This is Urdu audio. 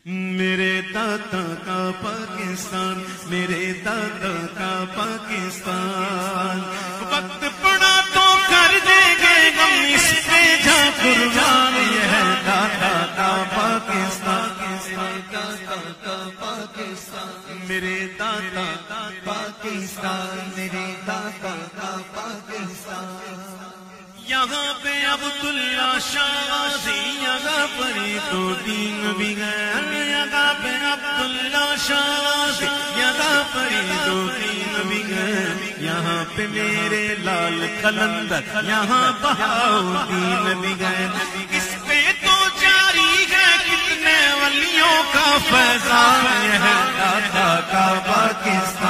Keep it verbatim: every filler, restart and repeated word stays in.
میرے دادا کا پاکستان، میرے دادا کا پاکستان، وقت پڑا تو کر دے گے ہم اس پہ جا قربان، یہ ہے دادا کا پاکستان، دادا کا پاکستان، میرے دادا کا پاکستان، میرے دادا کا پاکستان۔ یہاں پہ عبداللہ شاہ غازی، یہاں پر تو دین بھی گئے، یہاں پہ عبداللہ شاہ غازی، یہاں پر تو دین بھی گئے، یہاں پہ میرے لال قلندر، یہاں بہاؤدین بھی گئے، اس پہ تو جاری ہے کتنے ولیوں کا فیضان، یہ ہے دادا کا پاکستان۔